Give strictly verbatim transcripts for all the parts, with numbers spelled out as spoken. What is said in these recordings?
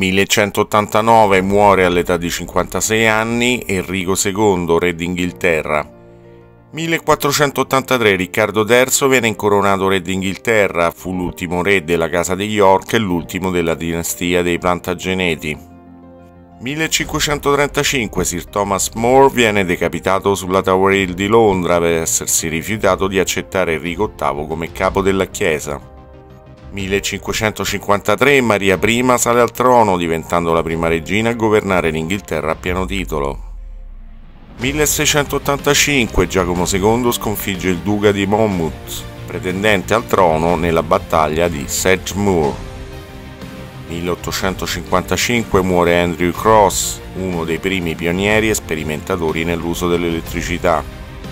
millecentottantanove muore all'età di cinquantasei anni Enrico secondo, re d'Inghilterra. millequattrocentottantatré Riccardo terzo viene incoronato re d'Inghilterra, fu l'ultimo re della casa di York e l'ultimo della dinastia dei Plantageneti. millecinquecentotrentacinque Sir Thomas More viene decapitato sulla Tower Hill di Londra per essersi rifiutato di accettare Enrico ottavo come capo della Chiesa. millecinquecentocinquantatré Maria I sale al trono, diventando la prima regina a governare l'Inghilterra a pieno titolo. milleseicentottantacinque Giacomo secondo sconfigge il duca di Monmouth, pretendente al trono nella battaglia di Sedgemoor. milleottocentocinquantacinque muore Andrew Cross, uno dei primi pionieri e sperimentatori nell'uso dell'elettricità.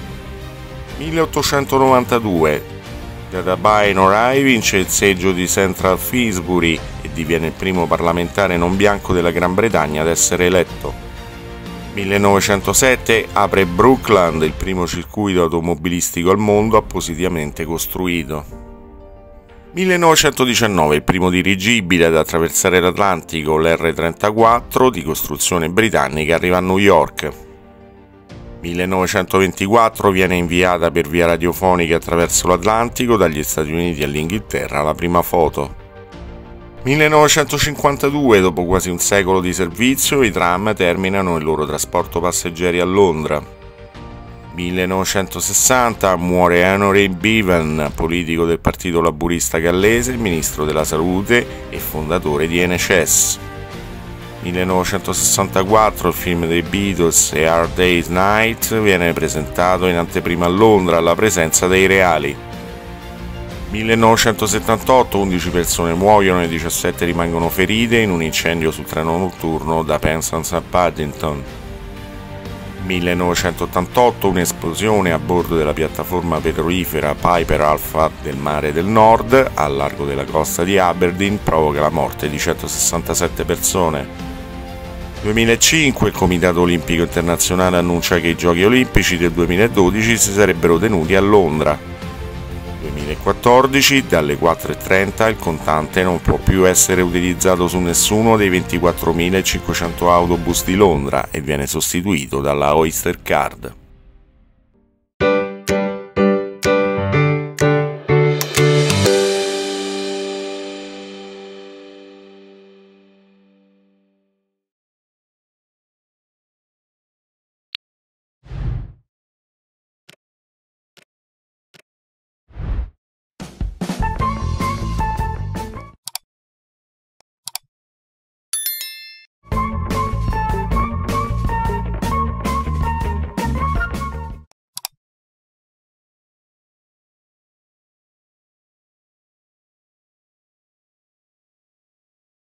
milleottocentonovantadue Jadabai Norai vince il seggio di Central Finsbury e diviene il primo parlamentare non bianco della Gran Bretagna ad essere eletto. millenovecentosette apre Brookland, il primo circuito automobilistico al mondo appositamente costruito. millenovecentodiciannove il primo dirigibile ad attraversare l'Atlantico, l'R trentaquattro di costruzione britannica, arriva a New York. millenovecentoventiquattro viene inviata per via radiofonica attraverso l'Atlantico dagli Stati Uniti all'Inghilterra la prima foto. millenovecentocinquantadue, dopo quasi un secolo di servizio, i tram terminano il loro trasporto passeggeri a Londra. millenovecentosessanta muore Henry Bevan, politico del Partito Laburista gallese, ministro della Salute e fondatore di N H S. millenovecentosessantaquattro il film dei Beatles A Hard Day's Night viene presentato in anteprima a Londra alla presenza dei reali. millenovecentosettantotto undici persone muoiono e diciassette rimangono ferite in un incendio sul treno notturno da Penzance a Paddington. millenovecentottantotto un'esplosione a bordo della piattaforma petrolifera Piper Alpha del Mare del Nord, al largo della costa di Aberdeen, provoca la morte di centosessantasette persone. duemilacinque il Comitato Olimpico Internazionale annuncia che i Giochi Olimpici del duemiladodici si sarebbero tenuti a Londra. duemilaquattordici dalle quattro e trenta il contante non può più essere utilizzato su nessuno dei ventiquattromilacinquecento autobus di Londra e viene sostituito dalla Oyster Card.